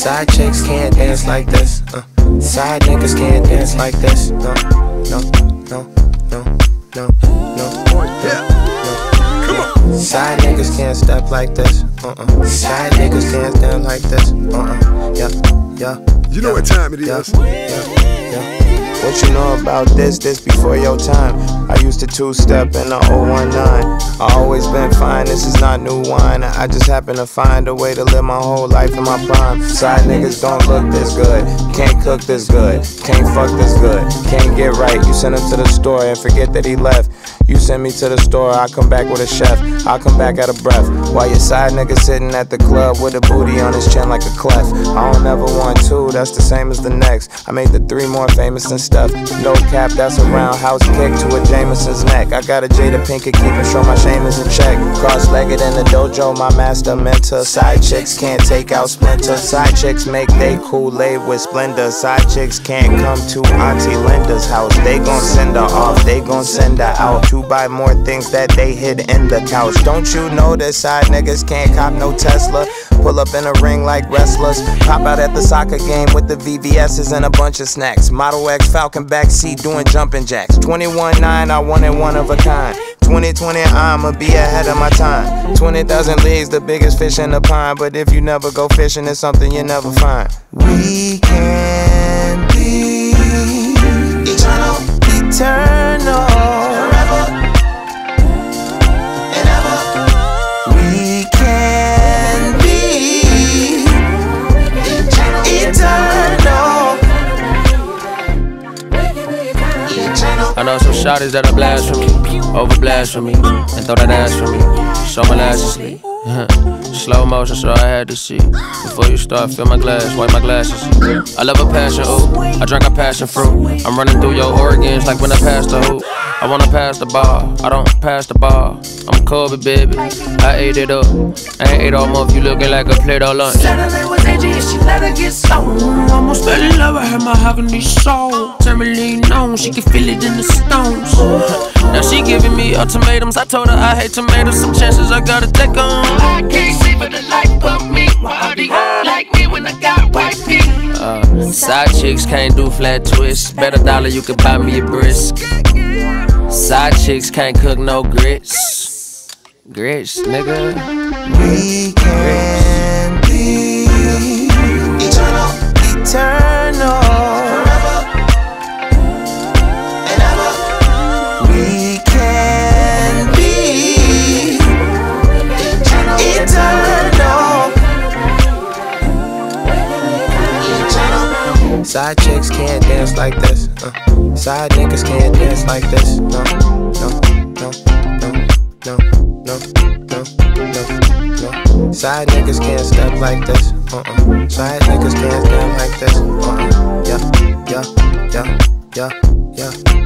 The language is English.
Side chicks can't dance like this. Side niggas can't dance like this. No, no, no, no, no, no. Side niggas can't step like this. Side niggas can't stand like this. Yeah, yeah. You know what time it is. Yeah. What you know about this before your time. I used to two-step in the 019. I always been fine, this is not new wine. I just happen to find a way to live my whole life in my prime. Side niggas don't look this good, can't cook this good, can't fuck this good, can't get right. You send him to the store and forget that he left. You send me to the store, I come back with a chef. I'll come back out of breath. While your side nigga sitting at the club with a booty on his chin like a cleft. I don't ever want two, that's the same as the next. I made the three more famous than Steph. No cap, that's a roundhouse kick to a Jameson's neck. I got a Jada Pinkett keeping sure my shame is in check. Cross-legged in the dojo, my master mentor. Side chicks can't take out Splinter. Side chicks make they Kool-Aid with Splendor. Side chicks can't come to Auntie Linda's house. They gon' send her off, they gon' send her out to buy more things that they hid in the couch. Don't you know that side niggas can't cop no Tesla? Pull up in a ring like wrestlers. Pop out at the soccer game with the VVS's and a bunch of snacks. Model X Falcon backseat doing jumping jacks. 21-9, I wanted one of a kind. 2020, I'ma be ahead of my time. 20,000 leagues, the biggest fish in the pond. But if you never go fishing, it's something you never find. We can be eternal, eternal, forever and ever. We can be eternal. I know some shawties that are blasphemy, over blasphemy, and throw that ass for me. Show my lashes sleep. Slow motion, so I had to see. Before you start, fill my glass, wipe my glasses. I love a passion, ooh, I drank a passion fruit. I'm running through your organs like when I pass the hoop. I wanna pass the ball, I don't pass the ball. I'm Kobe, baby, I ate it up. I ain't ate all month, you looking like a Play-Doh lunch. Saturday was AG and she let her get stoned. Almost fell in love with her mahogany soul. Turn me lean on, she can feel it in the stones. Now she giving me ultimatums, I told her I hate tomatoes. Some chances I gotta take on. I can't see for the life of me. Why do you like me when I got white feet? Side chicks can't do flat twists. Bet $1 you could buy me a brisk. Side chicks can't cook no grits. Grits, nigga. We can be eternal, eternal, forever and ever. We can be eternal. Side chicks can't dance like this. Side niggas can't dance like this. No, no, no, no, no, no, no, no, no. Side niggas can't step like this. Side niggas can't stand like this. Yeah, yeah, yeah, yeah, yeah.